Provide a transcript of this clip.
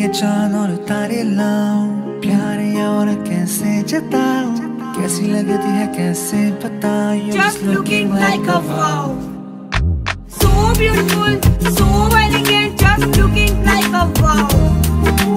लिए चांद और तारे लाऊं, प्यार या और कैसे जताऊं, कैसी लगती है कैसे बताऊं। Just looking like a wow. So beautiful, so elegant, just looking like a wow.